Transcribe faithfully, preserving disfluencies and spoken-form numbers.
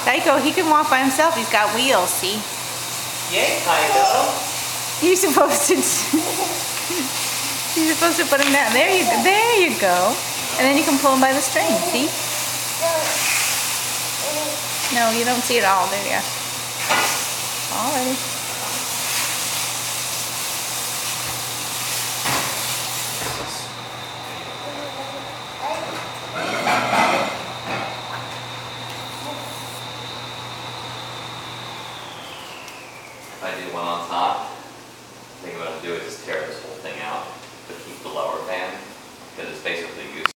Tycho, he can walk by himself. He's got wheels, see? Yay, Tycho. You're supposed to... You're supposed to put him down. There you go. There you go. And then you can pull him by the string, see? No, you don't see it all, do you? Alrighty. If I do one on top, the thing I'm going to do is just tear this whole thing out, but keep the lower fan, because it's basically useless.